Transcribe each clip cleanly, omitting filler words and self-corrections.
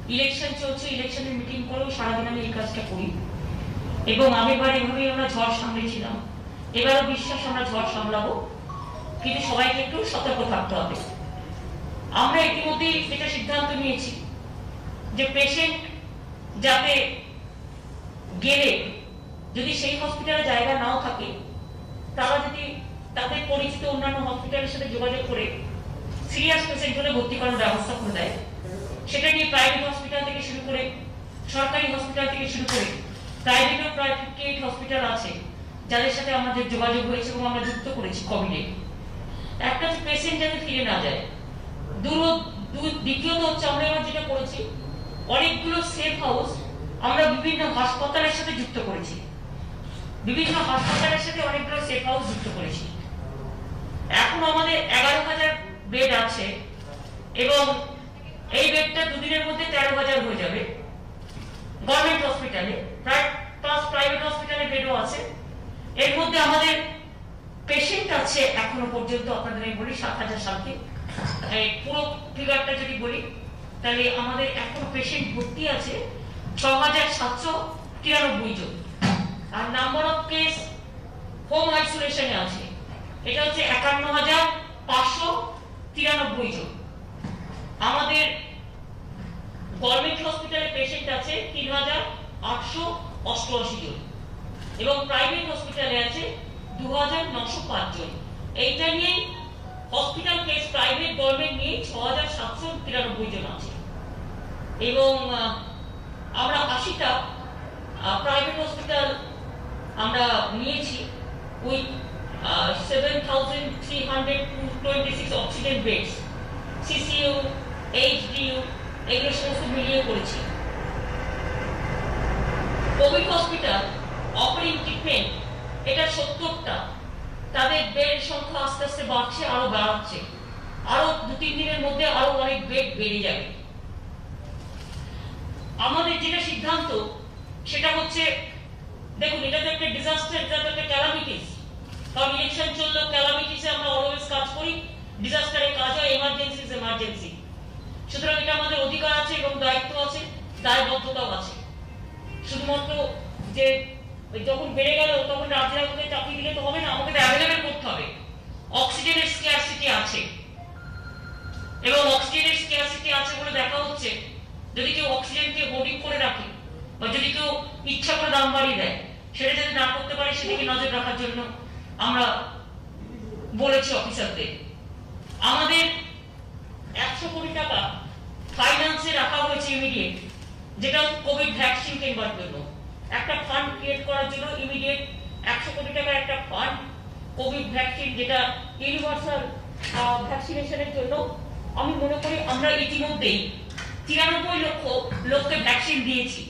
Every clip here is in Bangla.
ইলেকশন চলছে, ইলেকশনের মিটিং করেও সারাদিন আমি এই কাজটা করি এবং আগেরবার এভাবেই আমরা ঝড় সামলেছিলাম, এবারও বিশ্বাস আমরা ঝড় সামলাবো, কিন্তু সবাইকে একটু সতর্ক থাকতে হবে। আমরা ইতিমধ্যেই যেটা সিদ্ধান্ত নিয়েছি যে পেশেন্ট যাতে গেলে যদি সেই হসপিটালে জায়গা নাও থাকে, তারা যদি তাদের পরিচিত অন্যান্য হসপিটালের সাথে যোগাযোগ করে সিরিয়াস পেশেন্ট হলে ভর্তি করার ব্যবস্থা করে দেয়। সেটা নিয়ে প্রাইভেট হসপিটাল থেকে শুরু করে সরকারি হসপিটাল থেকে শুরু করে প্রাইভেটও প্রায় 58 হসপিটাল আছে যাদের সাথে আমাদের যোগাযোগ হয়েছে এবং আমরা যুক্ত করেছি কোভিডে। একটা হচ্ছে পেশেন্ট যাতে ফিরে না যায়, দ্বিতীয়ত হচ্ছে আমরা এবার যেটা করেছি অনেকগুলো সেফ হাউস আমরা বিভিন্ন হাসপাতালের সাথে যুক্ত করেছি, বিভিন্ন হাসপাতালের সাথে অনেকগুলো সেফ হাউস যুক্ত করেছি। এখন আমাদের 11,000 বেড আছে এবং এই বেডটা দুদিনের মধ্যে 13,000 হয়ে যাবে গভর্নমেন্ট হসপিটালে, প্লাস প্রাইভেট হসপিটালে বেডও আছে। এর মধ্যে আমাদের পেশেন্ট আছে এখনো পর্যন্ত আপনাদের আমি বলি 7,000 সামথিং। পুরো ফিগারটা যদি বলি তাহলে আমাদের এখন পেশেন্ট ভর্তি আছে 6,793 জন, আর নাম্বার অফ কেস হোম আইসোলেশনে আছে এটা হচ্ছে 51,593 জন। আমাদের গভর্নমেন্ট হসপিটালে পেশেন্ট আছে 3,888 জন এবং প্রাইভেট হসপিটালে আছে 2,905 জন। এইটা নিয়ে হসপিটাল কেস প্রাইভেট গভর্নমেন্ট নিয়ে 6,793 জন আছে এবং আমরা 80টা প্রাইভেট হসপিটাল আমরা নিয়েছি with 7,326 oxygen beds, CCU, HDU এগুলো সমস্ত মিলিয়ে করেছি। কোভিড হসপিটাল অপারেটিং ট্রিটমেন্ট এটা 70টা, তাদের বেড সংখ্যা আস্তে আস্তে বাড়ছে, আরো বাড়ছে, আরো 2-3 দিনের মধ্যে আরো অনেক বেড বেড়ে যাবে। আমাদের যেটা সিদ্ধান্ত সেটা হচ্ছে দেখুন এটা তো একটা ডিজাস্টার, এটা তো একটা ক্যালামিটিস, কারণ ইলেকশন চললেও ক্যালামিটিসে আমরা অলওয়েজ কাজ করি, ডিজাস্টারে কাজ হয়, এমার্জেন্সি ইজ এমার্জেন্সি। সুতরাং এটা আমাদের অধিকার আছে এবং দায়িত্ব আছে, দায়বদ্ধতাও আছে। শুধুমাত্র যে যখন বেড়ে গেল তখন রাজ্যের মধ্যে চাকরি দিলে তো হবে না, আমাকে অ্যাভেলেবেল করতে হবে। অক্সিজেনের স্ক্যারসিটি আছে এবং অক্সিজেনের স্ক্যারসিটি আছে বলে দেখা হচ্ছে যদি কেউ অক্সিজেনকে হোর্ডিং করে রাখে বা যদি কেউ ইচ্ছা করে দাম বাড়িয়ে দেয়, সেটা যদি না করতে পারে সেদিকে নজর রাখার জন্য আমরা বলেছি অফিসারদের। আমাদের 100 কোটি টাকা ফাইন্যান্সে রাখা হয়েছে ইমিডিয়েট, যেটা কোভিড ভ্যাকসিন কেনার জন্য একটা ফান্ড ক্রিয়েট করার জন্য ইমিডিয়েট 100 কোটি টাকার একটা ফান্ড কোভিড ভ্যাকসিন, যেটা ইউনিভার্সাল ভ্যাকসিনেশনের জন্য। আমি মনে করি আমরা ইতিমধ্যেই 93 লক্ষ লোককে ভ্যাকসিন দিয়েছি,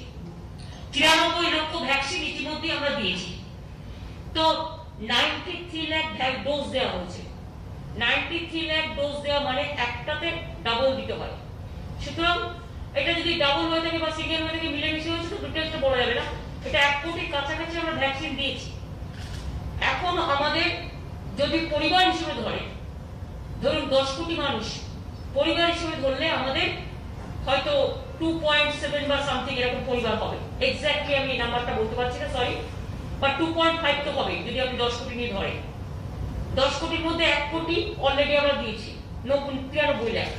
93 লক্ষ ভ্যাকসিন ইতিমধ্যেই আমরা দিয়েছি। তো 93 লাখ ডোজ দেওয়া হয়েছে, 93 লাখ ডোজ দেওয়া মানে একটাতে ডাবল দিতে হয়। সুতরাং এটা যদি ডাবল হয়ে থাকে বা সিঙ্গেল হয়ে থাকে মিলেমিশে হয়েছে তো ডিটেলসটা বলা যাবে না, এটা 1 কোটির কাছাকাছি আমরা ভ্যাকসিন দিয়েছি। এখন আমাদের যদি পরিবার হিসেবে ধরুন 10 কোটি মানুষ পরিবার হিসেবে ধরলে আমাদের হয়তো 2.7 বা সামথিং এরকম পরিবার হবে, এক্স্যাক্টলি আমি নাম্বারটা বলতে পারছি না, সরি, বা 2.5 তো হবে যদি আপনি 10 কোটি নিয়ে ধরেন। 10 কোটির মধ্যে 1 কোটি অলরেডি আমরা দিয়েছি, 93 লাখ।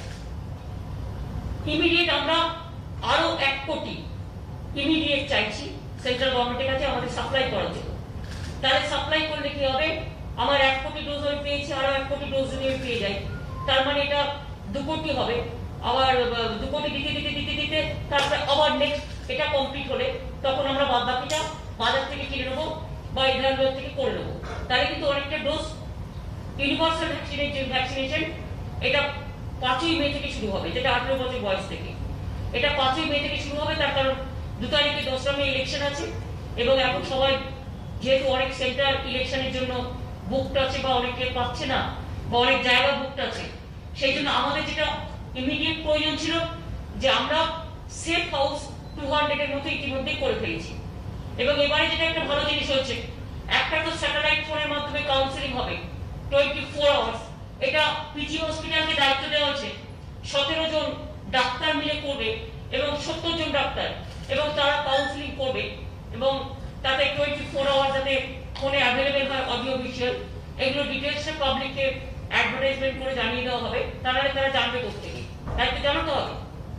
ইমিডিয়েট আমরা আরো 1 কোটি ইমিডিয়েট চাইছি সেন্ট্রাল গভর্নমেন্টের কাছে আমাদের সাপ্লাই করার জন্য। তাহলে সাপ্লাই করলে কি হবে, আমার 1 কোটি ডোজ আমি পেয়েছি, আরো 1 কোটি ডোজ যদি আমি পেয়ে যাই তার মানে এটা 2 কোটি হবে। আবার 2 কোটি দিতে তারপরে আবার নেক্সট এটা কমপ্লিট হলে তখন আমরা বাদবাকিটা বাজার থেকে কিনে নেবো বা ইন্ডিয়ান থেকে করে নেবো। তাহলে কিন্তু অনেকটা ডোজ ইউনিভার্সাল ভ্যাকসিনেশন এটা 5ই মে থেকে শুরু হবে, যেটা 18 বছর বয়স থেকে, এটা 5ই মে থেকে শুরু হবে। তার কারণ 2 তারিখে 10টা মে ইলেকশন আছে এবং এখন সবাই যেহেতু অনেক সেন্টার ইলেকশনের জন্য বুকড আছে বা অনেকে পাচ্ছে না বা অনেক জায়গা বুকড আছে, সেই জন্য আমাদের যেটা ইমিডিয়েট প্রয়োজন ছিল যে আমরা সেফ হাউস 200 এর মতো ইতিমধ্যে করে ফেলেছি। এবং এবারে যেটা একটা ভালো জিনিস হচ্ছে, একটা তো স্যাটেলাইট ফোনের মাধ্যমে কাউন্সেলিং হবে 24 আওয়ার্স, এটা পিজি হসপিটালকে দায়িত্ব দেওয়া হয়েছে, 17 জন ডাক্তার মিলে করবে এবং 70 জন ডাক্তার, এবং তারা কাউন্সিলিং করবে, এবং তাতে 24 আওয়ার যাতে ফোনে অ্যাভেলেবেল হয় অডিও ভিজুয়াল, এগুলো ডিটেলসে পাবলিককে অ্যাডভার্টাইজমেন্ট করে জানিয়ে দেওয়া হবে, তাহলে তারা জানবে কোথেকে, তাই তো জানাতে হবে।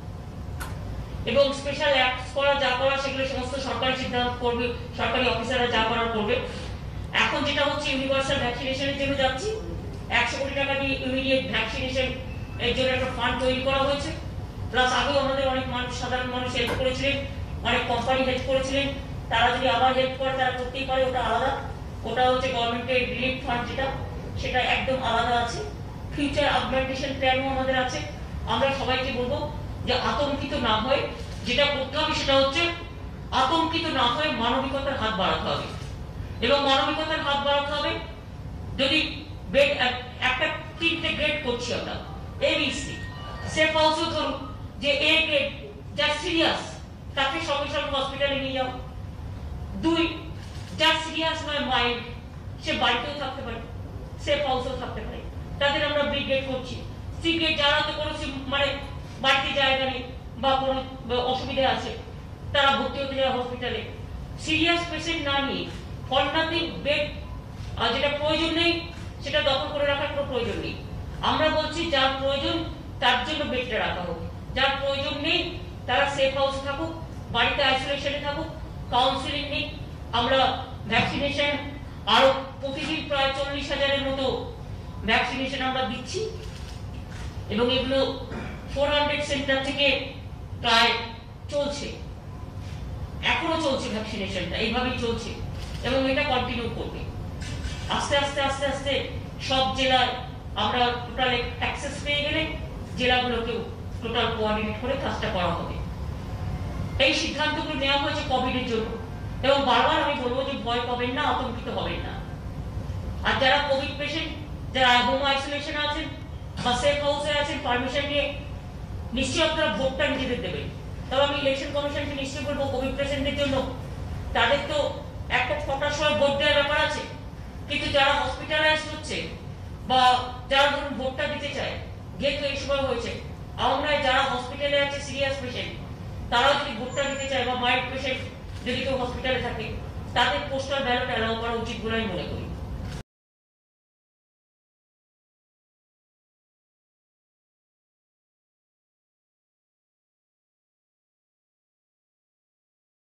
এবং স্পেশাল অ্যাক্টস করা যা করা সেগুলো সমস্ত সরকারি সিদ্ধান্ত করবে, সরকারি অফিসাররা যা করার করবে। এখন যেটা হচ্ছে ইউনিভার্সাল ভ্যাকসিনেশনের জন্য যাচ্ছি, 100 কোটি টাকা দিয়ে ইমিডিয়েট ভ্যাকসিনেশন এর জন্য একটা ফান্ড তৈরি করা হয়েছে। প্লাস আগেও আমাদের অনেক মানুষ, সাধারণ মানুষ হেল্প করেছিলেন, অনেক কোম্পানি হেল্প করেছিলেন, তারা যদি আবার হেল্প করে তারা করতেই পারে, ওটা আলাদা। ওটা হচ্ছে গভর্নমেন্টের রিলিফ ফান্ড, যেটা সেটা একদম আলাদা আছে। ফিউচার অগমেন্টেশন প্ল্যানও আমাদের আছে। আমরা সবাইকে বলবো যে আতঙ্কিত না হয়ে যেটা করতে হবে সেটা হচ্ছে আতঙ্কিত না হয়ে মানবিকতার হাত বাড়াতে হবে, এবং মানবিকতার হাত বাড়াতে হবে। যদি বেড একটা 3টে গ্রেড করছি আমরা, ABC, সেফ হাউসও ধরুন যে A গ্রেড, যা সিরিয়াস তাকে সঙ্গে সঙ্গে হসপিটালে নিয়ে যাও। 2, যা সিরিয়াস নয় মাইল্ড, সে বাড়িতেও থাকতে পারে, সেফ হাউসেও থাকতে পারে, তাদের আমরা B গ্রেড করছি। C গ্রেড যারা তো কোনো মানে বাড়িতে জায়গা নেই বা কোনো অসুবিধা আছে, তারা ভর্তি হতে যায় হসপিটালে। সিরিয়াস পেশেন্ট না নিয়ে ফলনাথিং বেড যেটা প্রয়োজন নেই সেটা দখল করে রাখার কোনো প্রয়োজন নেই। আমরা বলছি যার প্রয়োজন তার জন্য বেডটা রাখা হোক, যার প্রয়োজন নেই তারা সেফ হাউসে থাকুক, বাড়িতে আইসোলেশনে থাকুক, কাউন্সিলিং নিক। আমরা ভ্যাকসিনেশন আরো প্রতিদিন প্রায় 40,000-এর মতো ভ্যাকসিনেশন আমরা দিচ্ছি, এবং এগুলো 400 সেন্টার থেকে প্রায় চলছে, এখনো চলছে ভ্যাকসিনেশনটা, এইভাবেই চলছে, এবং এটা কন্টিনিউ করবে। আস্তে আস্তে আস্তে আস্তে সব জেলায় আমরা টোটাল অ্যাক্সেস পেয়ে গেলে জেলাগুলোকেও টোটাল কোঅর্ডিনেট করে কাজটা করা হবে। এই সিদ্ধান্তগুলো নেওয়া হয়েছে কোভিডের জন্য, এবং বারবার আমি বলবো যে ভয় পাবেন না, আতঙ্কিত হবেন না। আর যারা কোভিড পেশেন্ট, যারা হোম আইসোলেশন আছেন বা সেফ হাউসে আছেন, পারমিশন নিয়ে নিশ্চয়ই আপনারা ভোটটা নিজেদের দেবেন। তবে আমি ইলেকশন কমিশনকে নিশ্চয়ই বলবো কোভিড পেশেন্টদের জন্য তাদের তো একটা 6টার সময় ভোট দেওয়ার ব্যাপার আছে, কিন্তু যারা হসপিটালাইজ হচ্ছে বা যারা ধরুন ভোটটা দিতে চায়, যেহেতু এই সময় হয়েছে, আমরা যারা হসপিটালে আছে সিরিয়াস পেশেন্ট, তারা যদি ভোটটা দিতে চায় বা মাইল্ড পেশেন্ট যদি কেউ হসপিটালে থাকে, তাদের পোস্টাল ব্যালট অ্যালাউ করা উচিত বলে আমি মনে করি।